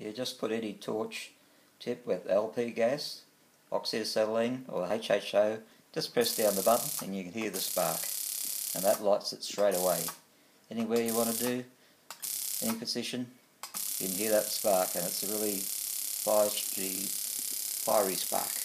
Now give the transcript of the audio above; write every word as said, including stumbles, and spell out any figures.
you just put any torch tip with L P gas, oxyacetylene or H H O, just press down the button and you can hear the spark, and that lights it straight away. Anywhere you want to do, any position, you can hear that spark, and it's a really fiery, fiery spark.